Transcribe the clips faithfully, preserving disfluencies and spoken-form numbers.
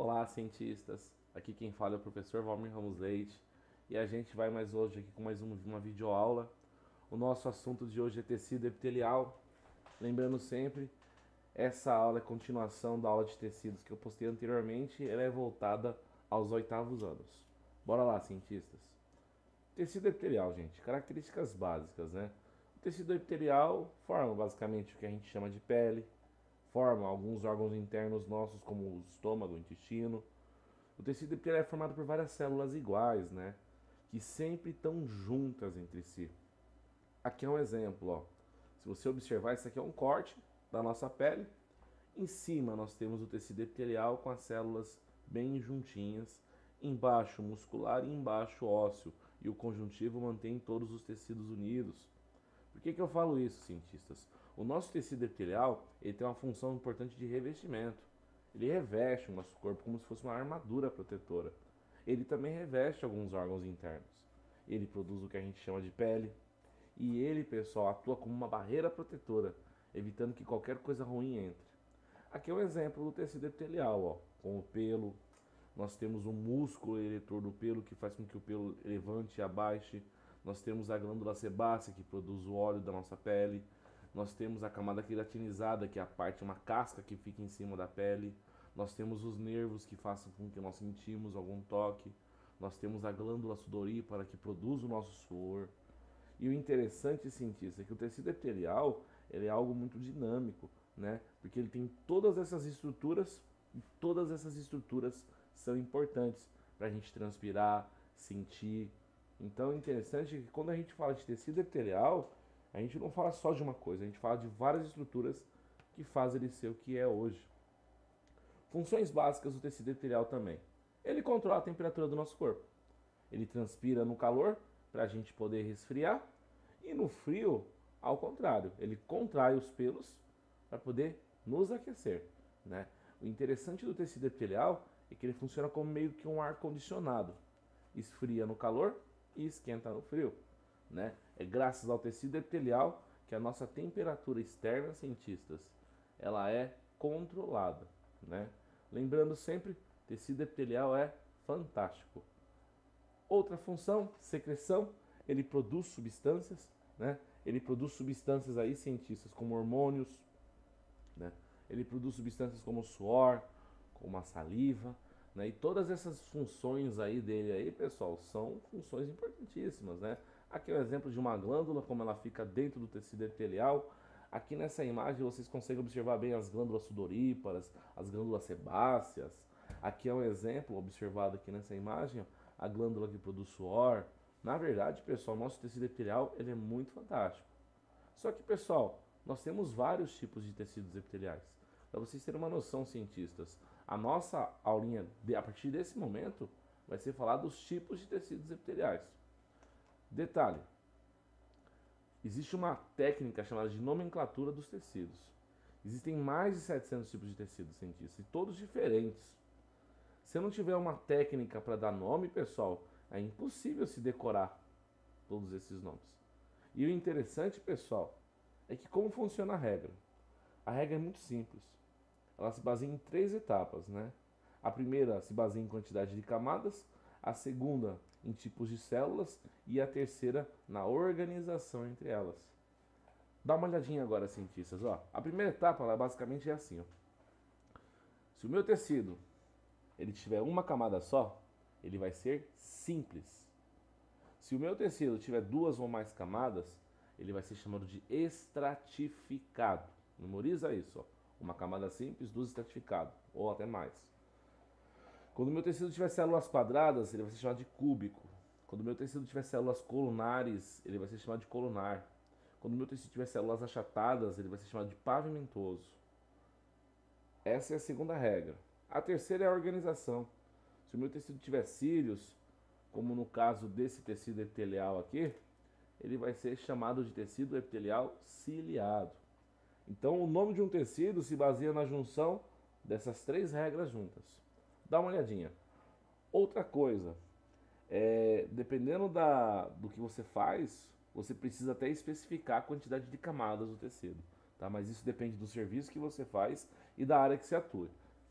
Olá, cientistas! Aqui quem fala é o professor Valmir Ramos Leite e a gente vai mais hoje aqui com mais um- uma videoaula. O nosso assunto de hoje é tecido epitelial. Lembrando sempre, essa aula é continuação da aula de tecidos que eu postei anteriormente, ela é voltada aos oitavos anos. Bora lá, cientistas! Tecido epitelial, gente, características básicas, né? O tecido epitelial forma basicamente o que a gente chama de pele, forma alguns órgãos internos nossos como o estômago, o intestino. O tecido epitelial é formado por várias células iguais, né? Que sempre estão juntas entre si. Aqui é um exemplo, ó. Se você observar, isso aqui é um corte da nossa pele. Em cima nós temos o tecido epitelial com as células bem juntinhas. Embaixo muscular e embaixo ósseo. E o conjuntivo mantém todos os tecidos unidos. Por que que eu falo isso, cientistas? O nosso tecido epitelial ele tem uma função importante de revestimento. Ele reveste o nosso corpo como se fosse uma armadura protetora. Ele também reveste alguns órgãos internos. Ele produz o que a gente chama de pele. E ele, pessoal, atua como uma barreira protetora, evitando que qualquer coisa ruim entre. Aqui é um exemplo do tecido epitelial, ó, com o pelo. Nós temos o músculo eretor do pelo que faz com que o pelo levante e abaixe. Nós temos a glândula sebácea que produz o óleo da nossa pele. Nós temos a camada queratinizada, que é a parte, uma casca que fica em cima da pele. Nós temos os nervos que fazem com que nós sentimos algum toque. Nós temos a glândula sudorípara que produz o nosso suor. E o interessante, cientista, é que o tecido epitelial ele é algo muito dinâmico, né? Porque ele tem todas essas estruturas e todas essas estruturas são importantes para a gente transpirar, sentir. Então é interessante que quando a gente fala de tecido epitelial, a gente não fala só de uma coisa, a gente fala de várias estruturas que fazem ele ser o que é hoje. Funções básicas do tecido epitelial também. Ele controla a temperatura do nosso corpo. Ele transpira no calor para a gente poder resfriar e no frio, ao contrário, ele contrai os pelos para poder nos aquecer, né? O interessante do tecido epitelial é que ele funciona como meio que um ar condicionado, esfria no calor e esquenta no frio, né? É graças ao tecido epitelial que a nossa temperatura externa, cientistas, ela é controlada, né? Lembrando sempre, tecido epitelial é fantástico. Outra função, secreção, ele produz substâncias, né? Ele produz substâncias aí, cientistas, como hormônios, né? Ele produz substâncias como suor, como a saliva, né? E todas essas funções aí dele aí, pessoal, são funções importantíssimas, né? Aqui é um exemplo de uma glândula, como ela fica dentro do tecido epitelial. Aqui nessa imagem vocês conseguem observar bem as glândulas sudoríparas, as glândulas sebáceas. Aqui é um exemplo observado aqui nessa imagem, ó, a glândula que produz suor. Na verdade, pessoal, nosso tecido epitelial ele é muito fantástico. Só que, pessoal, nós temos vários tipos de tecidos epiteliais. Para vocês terem uma noção, cientistas, a nossa aulinha, a partir desse momento, vai ser falar dos tipos de tecidos epiteliais. Detalhe, existe uma técnica chamada de nomenclatura dos tecidos. Existem mais de setecentos tipos de tecidos, cientistas, e todos diferentes. Se eu não tiver uma técnica para dar nome, pessoal, é impossível se decorar todos esses nomes. E o interessante, pessoal, é que como funciona a regra? A regra é muito simples. Ela se baseia em três etapas, né? A primeira se baseia em quantidade de camadas, a segunda em tipos de células e a terceira na organização entre elas. Dá uma olhadinha agora, cientistas, ó. A primeira etapa, ela basicamente é assim, ó. Se o meu tecido ele tiver uma camada só, ele vai ser simples. Se o meu tecido tiver duas ou mais camadas, ele vai ser chamado de estratificado. Memoriza isso, ó. Uma camada simples, duas estratificados, ou até mais. Quando o meu tecido tiver células quadradas, ele vai ser chamado de cúbico. Quando o meu tecido tiver células colunares, ele vai ser chamado de colunar. Quando o meu tecido tiver células achatadas, ele vai ser chamado de pavimentoso. Essa é a segunda regra. A terceira é a organização. Se o meu tecido tiver cílios, como no caso desse tecido epitelial aqui, ele vai ser chamado de tecido epitelial ciliado. Então, o nome de um tecido se baseia na junção dessas três regras juntas. Dá uma olhadinha. Outra coisa, é, dependendo da, do que você faz, você precisa até especificar a quantidade de camadas do tecido. Tá? Mas isso depende do serviço que você faz e da área que você atua.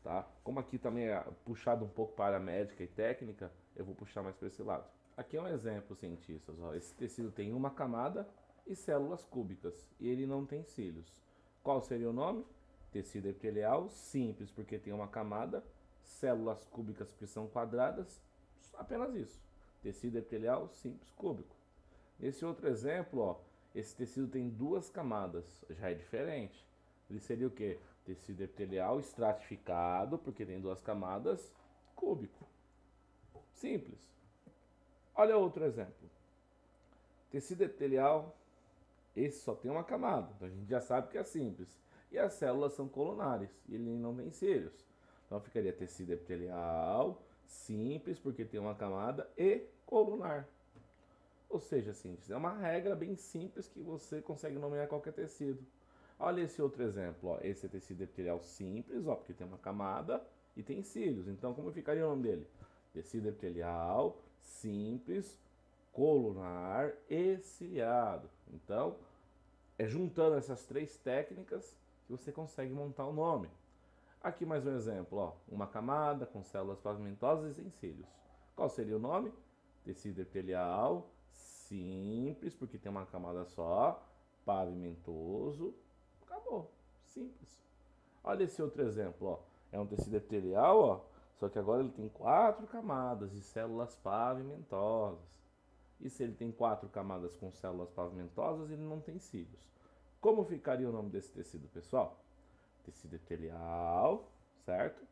tá? Como aqui também é puxado um pouco para a médica e técnica, eu vou puxar mais para esse lado. Aqui é um exemplo, cientistas, ó. Esse tecido tem uma camada e células cúbicas, e ele não tem cílios. Qual seria o nome? Tecido epitelial simples, porque tem uma camada, células cúbicas porque são quadradas, apenas isso. Tecido epitelial simples cúbico. Nesse outro exemplo, ó, esse tecido tem duas camadas, já é diferente. Ele seria o quê? Tecido epitelial estratificado, porque tem duas camadas, cúbico. Simples. Olha outro exemplo. Tecido epitelial, esse só tem uma camada, então a gente já sabe que é simples. E as células são colunares, e ele não tem cílios. Então ficaria tecido epitelial, simples, porque tem uma camada, e colunar. Ou seja, simples. É uma regra bem simples que você consegue nomear qualquer tecido. Olha esse outro exemplo, ó. Esse é tecido epitelial simples, ó, porque tem uma camada e tem cílios. Então, como ficaria o nome dele? Tecido epitelial simples, colunar e ciliado. Então, é juntando essas três técnicas que você consegue montar o nome. Aqui mais um exemplo, ó. Uma camada com células pavimentosas e sem cílios. Qual seria o nome? Tecido epitelial simples, porque tem uma camada só, pavimentoso. Acabou. Simples. Olha esse outro exemplo, ó. É um tecido epitelial, ó, só que agora ele tem quatro camadas de células pavimentosas. E se ele tem quatro camadas com células pavimentosas, ele não tem cílios. Como ficaria o nome desse tecido, pessoal? Tecido epitelial, certo?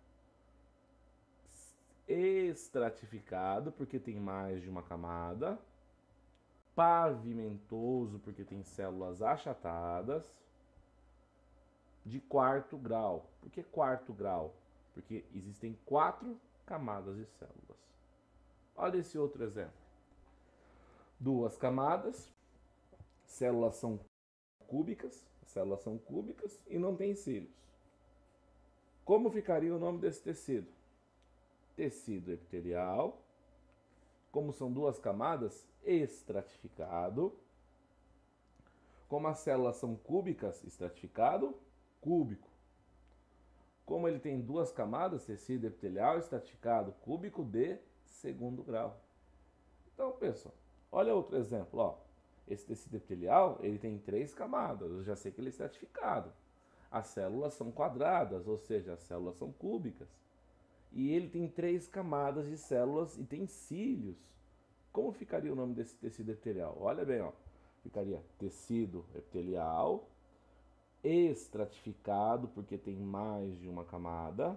Estratificado, porque tem mais de uma camada. Pavimentoso, porque tem células achatadas. De quarto grau. Por que quarto grau? Porque existem quatro camadas de células. Olha esse outro exemplo. Duas camadas, células são cúbicas, células são cúbicas e não tem cílios. Como ficaria o nome desse tecido? Tecido epitelial. Como são duas camadas, estratificado. Como as células são cúbicas, estratificado, cúbico. Como ele tem duas camadas, tecido epitelial, estratificado, cúbico de segundo grau. Então, pessoal, olha outro exemplo, ó. Esse tecido epitelial, ele tem três camadas, eu já sei que ele é estratificado. As células são quadradas, ou seja, as células são cúbicas. E ele tem três camadas de células e tem cílios. Como ficaria o nome desse tecido epitelial? Olha bem, ó. Ficaria tecido epitelial, estratificado, porque tem mais de uma camada,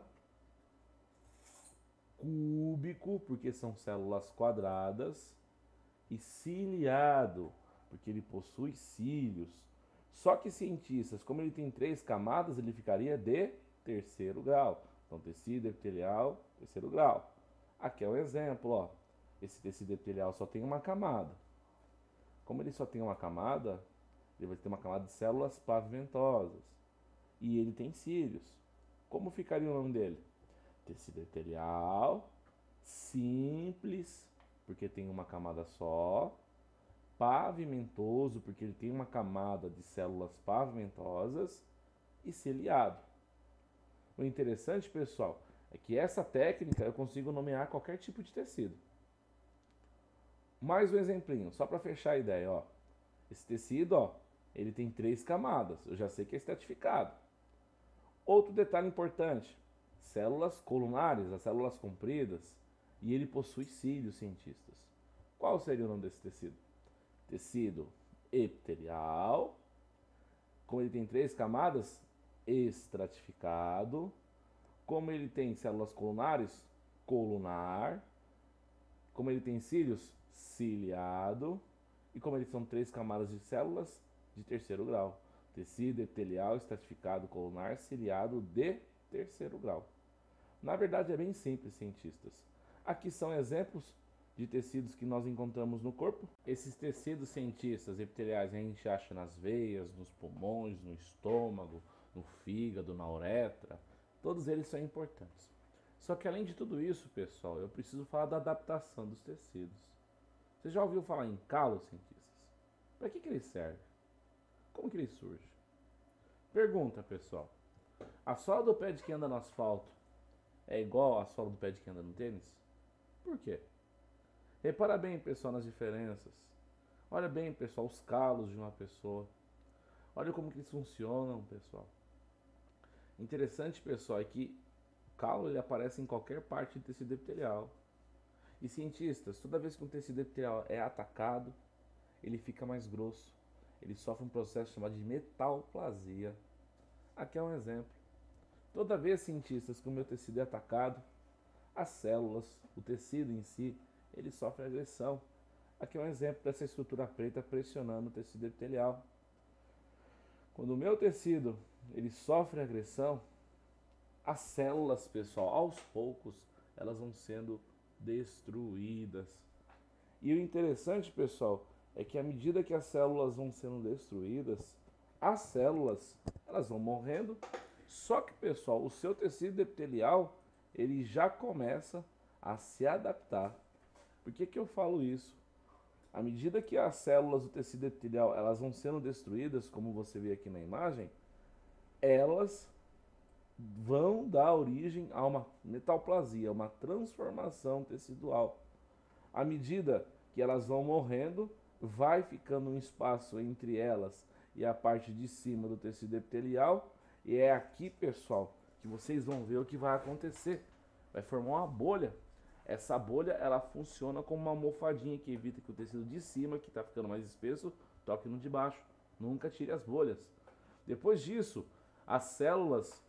cúbico, porque são células quadradas, e ciliado, porque ele possui cílios. Só que cientistas, como ele tem três camadas, ele ficaria de terceiro grau. Então, tecido epitelial, terceiro grau. Aqui é um exemplo, ó. Esse tecido epitelial só tem uma camada. Como ele só tem uma camada, ele vai ter uma camada de células pavimentosas. E ele tem cílios. Como ficaria o nome dele? Tecido epitelial, simples, porque tem uma camada só. Pavimentoso, porque ele tem uma camada de células pavimentosas. E ciliado. O interessante, pessoal, é que essa técnica eu consigo nomear qualquer tipo de tecido. Mais um exemplinho, só para fechar a ideia, ó. Esse tecido, ó, ele tem três camadas. Eu já sei que é estratificado. Outro detalhe importante: células colunares, as células compridas, e ele possui cílios, cientistas. Qual seria o nome desse tecido? Tecido epitelial. Como ele tem três camadas, estratificado. Como ele tem células colunares, colunar. Como ele tem cílios, ciliado. E como eles são três camadas de células, de terceiro grau. Tecido epitelial, estratificado, colunar, ciliado de terceiro grau. Na verdade é bem simples, cientistas. Aqui são exemplos de tecidos que nós encontramos no corpo. Esses tecidos, cientistas, epiteliais, a gente acha nas veias, nos pulmões, no estômago, no fígado, na uretra. Todos eles são importantes. Só que além de tudo isso, pessoal, eu preciso falar da adaptação dos tecidos. Você já ouviu falar em calo, cientistas? Para que, que ele serve? Como que ele surge? Pergunta, pessoal. A sola do pé de quem anda no asfalto é igual a sola do pé de quem anda no tênis? Por quê? Repara bem, pessoal, nas diferenças. Olha bem, pessoal, os calos de uma pessoa. Olha como que eles funcionam, pessoal. Interessante, pessoal, é que o calo ele aparece em qualquer parte do tecido epitelial. E cientistas, toda vez que um tecido epitelial é atacado, ele fica mais grosso. Ele sofre um processo chamado de metalplasia. Aqui é um exemplo. Toda vez, cientistas, que o meu tecido é atacado, as células, o tecido em si, ele sofre agressão. Aqui é um exemplo dessa estrutura preta pressionando o tecido epitelial. Quando o meu tecido ele sofre agressão, as células, pessoal, aos poucos, elas vão sendo destruídas. E o interessante, pessoal, é que à medida que as células vão sendo destruídas, as células elas vão morrendo. Só que, pessoal, o seu tecido epitelial ele já começa a se adaptar. Por que que eu falo isso? À medida que as células do tecido epitelial elas vão sendo destruídas, como você vê aqui na imagem, elas vão dar origem a uma metalplasia, uma transformação tecidual. À medida que elas vão morrendo, vai ficando um espaço entre elas e a parte de cima do tecido epitelial, e é aqui, pessoal, que vocês vão ver o que vai acontecer. Vai formar uma bolha. Essa bolha ela funciona como uma almofadinha que evita que o tecido de cima, que está ficando mais espesso, toque no de baixo. Nunca tire as bolhas. Depois disso, as células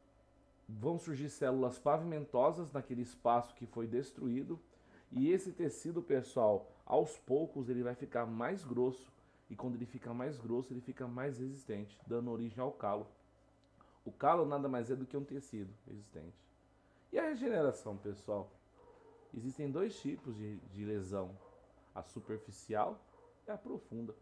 vão surgir células pavimentosas naquele espaço que foi destruído. E esse tecido, pessoal, aos poucos ele vai ficar mais grosso. E quando ele fica mais grosso, ele fica mais resistente, dando origem ao calo. O calo nada mais é do que um tecido resistente. E a regeneração, pessoal? Existem dois tipos de, de lesão, a superficial e a profunda.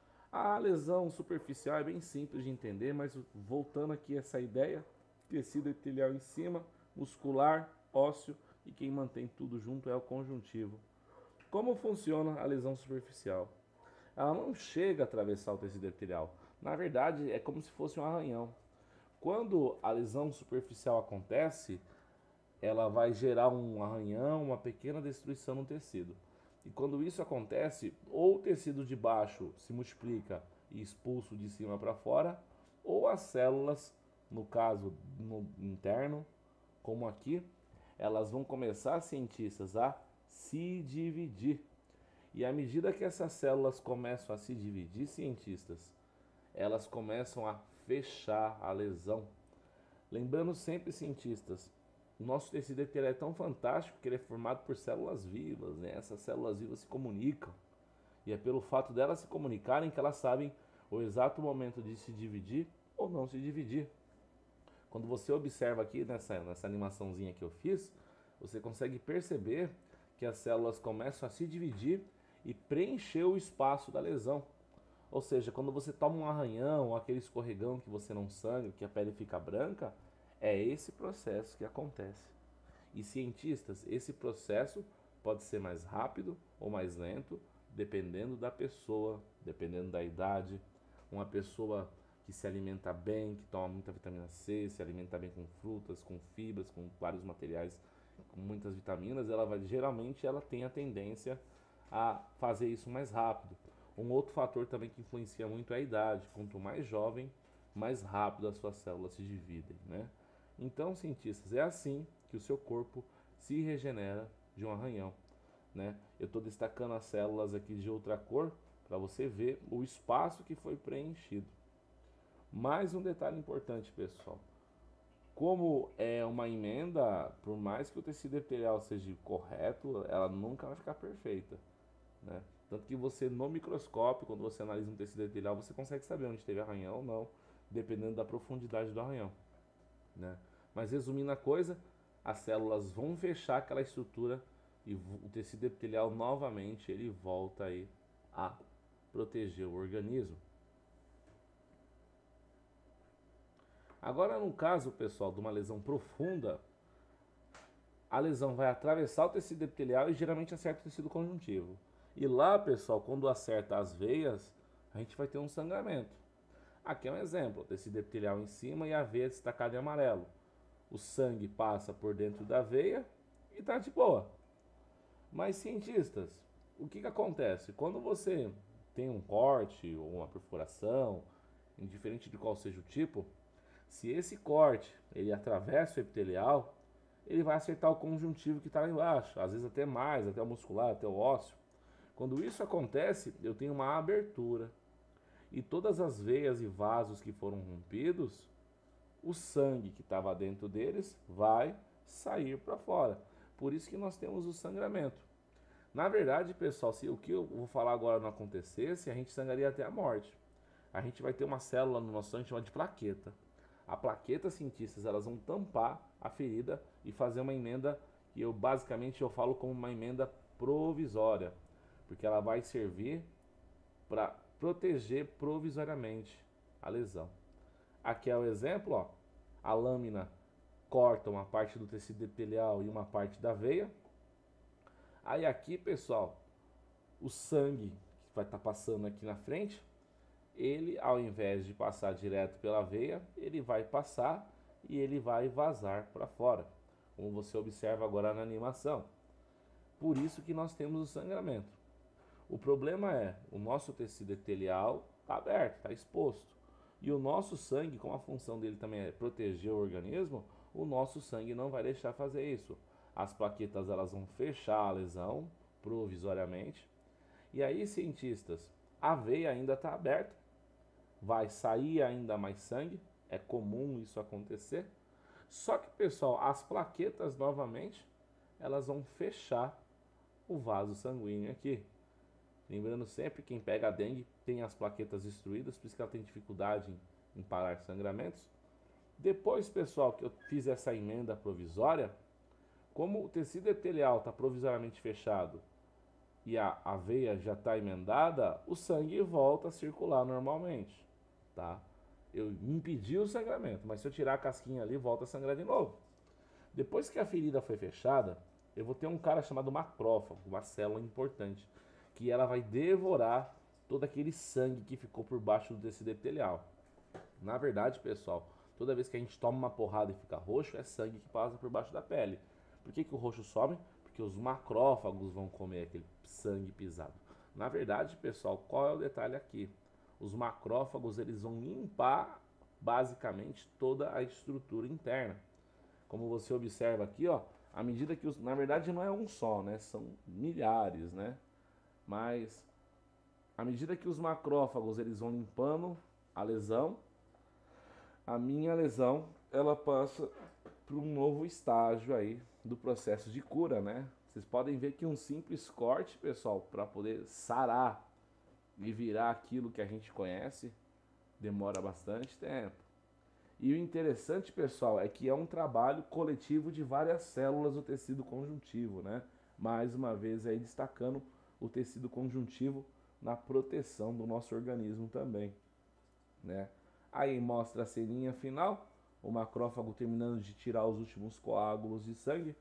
A lesão superficial é bem simples de entender, mas voltando aqui a essa ideia, tecido epitelial em cima, muscular, ósseo e quem mantém tudo junto é o conjuntivo. Como funciona a lesão superficial? Ela não chega a atravessar o tecido epitelial, na verdade é como se fosse um arranhão. Quando a lesão superficial acontece, ela vai gerar um arranhão, uma pequena destruição no tecido. E quando isso acontece, ou o tecido de baixo se multiplica e expulso de cima para fora, ou as células, no caso no interno, como aqui, elas vão começar, cientistas, a se dividir. E à medida que essas células começam a se dividir, cientistas, elas começam a fechar a lesão. Lembrando sempre, cientistas, o nosso tecido epitelial é tão fantástico que ele é formado por células vivas, né? Essas células vivas se comunicam. E é pelo fato delas se comunicarem que elas sabem o exato momento de se dividir ou não se dividir. Quando você observa aqui nessa, nessa animaçãozinha que eu fiz, você consegue perceber que as células começam a se dividir e preencher o espaço da lesão. Ou seja, quando você toma um arranhão, aquele escorregão que você não sangra, que a pele fica branca, é esse processo que acontece. E cientistas, esse processo pode ser mais rápido ou mais lento, dependendo da pessoa, dependendo da idade. Uma pessoa que se alimenta bem, que toma muita vitamina C, se alimenta bem com frutas, com fibras, com vários materiais, com muitas vitaminas, ela vai geralmente ela tem a tendência a fazer isso mais rápido. Um outro fator também que influencia muito é a idade. Quanto mais jovem, mais rápido as suas células se dividem, né? Então, cientistas, é assim que o seu corpo se regenera de um arranhão, né? Eu estou destacando as células aqui de outra cor para você ver o espaço que foi preenchido. Mais um detalhe importante, pessoal. Como é uma emenda, por mais que o tecido epitelial seja correto, ela nunca vai ficar perfeita, né? Tanto que você, no microscópio, quando você analisa um tecido epitelial, você consegue saber onde teve arranhão ou não, dependendo da profundidade do arranhão, né? Mas resumindo a coisa, as células vão fechar aquela estrutura e o tecido epitelial novamente ele volta aí a proteger o organismo. Agora, no caso, pessoal, de uma lesão profunda, a lesão vai atravessar o tecido epitelial e geralmente acerta o tecido conjuntivo. E lá, pessoal, quando acerta as veias, a gente vai ter um sangramento. Aqui é um exemplo, o tecido epitelial em cima e a veia destacada em amarelo. o sangue passa por dentro da veia e tá de boa. Mas cientistas, o que que acontece? Quando você tem um corte ou uma perfuração, indiferente de qual seja o tipo, se esse corte ele atravessa o epitelial, ele vai acertar o conjuntivo que está lá embaixo, às vezes até mais, até o muscular, até o ósseo. Quando isso acontece, eu tenho uma abertura e todas as veias e vasos que foram rompidos, o sangue que estava dentro deles vai sair para fora. Por isso que nós temos o sangramento. Na verdade, pessoal, se o que eu vou falar agora não acontecesse, a gente sangraria até a morte. A gente vai ter uma célula no nosso sangue chamada de plaqueta. A plaqueta, cientistas, elas vão tampar a ferida e fazer uma emenda que eu basicamente eu falo como uma emenda provisória, porque ela vai servir para proteger provisoriamente a lesão. Aqui é o exemplo, ó. A lâmina corta uma parte do tecido epitelial e uma parte da veia. Aí aqui, pessoal, o sangue que vai estar tá passando aqui na frente, ele, ao invés de passar direto pela veia, ele vai passar e ele vai vazar para fora, como você observa agora na animação. Por isso que nós temos o sangramento. O problema é, o nosso tecido epitelial está aberto, está exposto. E o nosso sangue, como a função dele também é proteger o organismo, o nosso sangue não vai deixar fazer isso. As plaquetas elas vão fechar a lesão provisoriamente. E aí, cientistas, a veia ainda está aberta, vai sair ainda mais sangue, é comum isso acontecer. Só que, pessoal, as plaquetas novamente, elas vão fechar o vaso sanguíneo aqui. Lembrando sempre, quem pega a dengue tem as plaquetas destruídas, por isso que ela tem dificuldade em, em parar sangramentos. Depois, pessoal, que eu fiz essa emenda provisória, como o tecido epitelial está provisoriamente fechado e a, a veia já está emendada, o sangue volta a circular normalmente, tá? Eu impedi o sangramento, mas se eu tirar a casquinha ali, volta a sangrar de novo. Depois que a ferida foi fechada, eu vou ter um cara chamado macrófago, uma célula importante, que ela vai devorar todo aquele sangue que ficou por baixo do tecido epitelial. Na verdade, pessoal, toda vez que a gente toma uma porrada e fica roxo, é sangue que passa por baixo da pele. Por que que o roxo some? Porque os macrófagos vão comer aquele sangue pisado. Na verdade, pessoal, qual é o detalhe aqui? Os macrófagos, eles vão limpar basicamente toda a estrutura interna. Como você observa aqui, ó, à medida que os, na verdade não é um só, né? São milhares, né? Mas à medida que os macrófagos eles vão limpando a lesão, a minha lesão ela passa para um novo estágio aí do processo de cura, né? Vocês podem ver que um simples corte, pessoal, para poder sarar e virar aquilo que a gente conhece, demora bastante tempo. E o interessante, pessoal, é que é um trabalho coletivo de várias células do tecido conjuntivo, né? Mais uma vez aí destacando o tecido conjuntivo na proteção do nosso organismo também, né? Aí mostra a ceninha final, o macrófago terminando de tirar os últimos coágulos de sangue.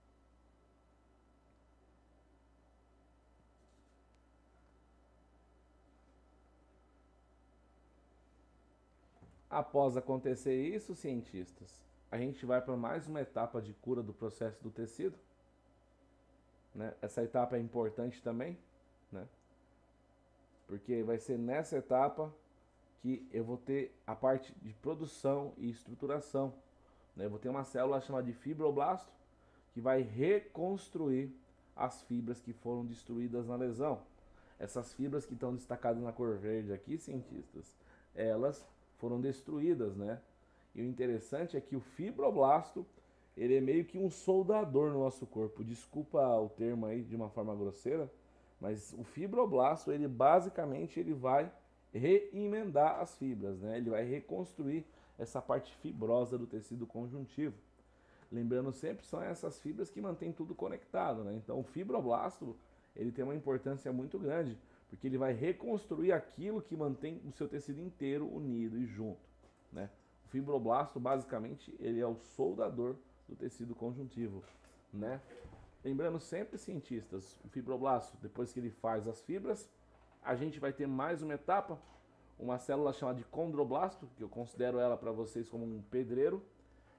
Após acontecer isso, cientistas, a gente vai para mais uma etapa de cura do processo do tecido, né? Essa etapa é importante também, né? Porque vai ser nessa etapa que eu vou ter a parte de produção e estruturação, né? Eu vou ter uma célula chamada de fibroblasto que vai reconstruir as fibras que foram destruídas na lesão. Essas fibras que estão destacadas na cor verde aqui, cientistas, elas foram destruídas, né? E o interessante é que o fibroblasto, ele é meio que um soldador no nosso corpo. Desculpa o termo aí de uma forma grosseira, mas o fibroblasto, ele basicamente ele vai reemendar as fibras, né? Ele vai reconstruir essa parte fibrosa do tecido conjuntivo. Lembrando sempre, são essas fibras que mantêm tudo conectado, né? Então o fibroblasto, ele tem uma importância muito grande, porque ele vai reconstruir aquilo que mantém o seu tecido inteiro unido e junto, né? O fibroblasto, basicamente, ele é o soldador do tecido conjuntivo, né? Lembrando sempre, cientistas, o fibroblasto, depois que ele faz as fibras, a gente vai ter mais uma etapa, uma célula chamada de condroblasto, que eu considero ela para vocês como um pedreiro.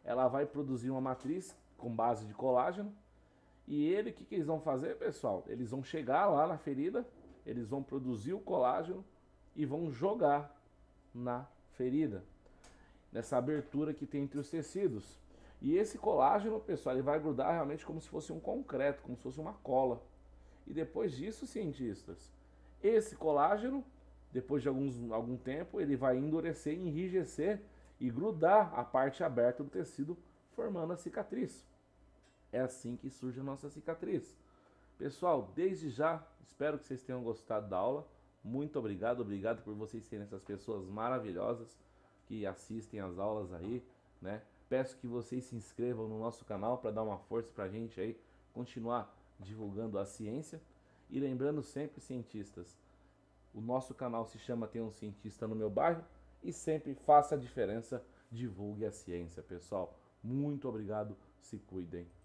ela vai produzir uma matriz com base de colágeno. E ele, o que, que eles vão fazer, pessoal? Eles vão chegar lá na ferida, eles vão produzir o colágeno e vão jogar na ferida, nessa abertura que tem entre os tecidos. E esse colágeno, pessoal, ele vai grudar realmente como se fosse um concreto, como se fosse uma cola. E depois disso, cientistas, esse colágeno, depois de alguns, algum tempo, ele vai endurecer, enrijecer e grudar a parte aberta do tecido, formando a cicatriz. É assim que surge a nossa cicatriz. Pessoal, desde já, espero que vocês tenham gostado da aula. Muito obrigado, obrigado por vocês serem essas pessoas maravilhosas que assistem as aulas aí, né? Peço que vocês se inscrevam no nosso canal para dar uma força para a gente aí, continuar divulgando a ciência. E lembrando sempre, cientistas, o nosso canal se chama Tem um Cientista no Meu Bairro e sempre faça a diferença, divulgue a ciência, pessoal. Muito obrigado, se cuidem.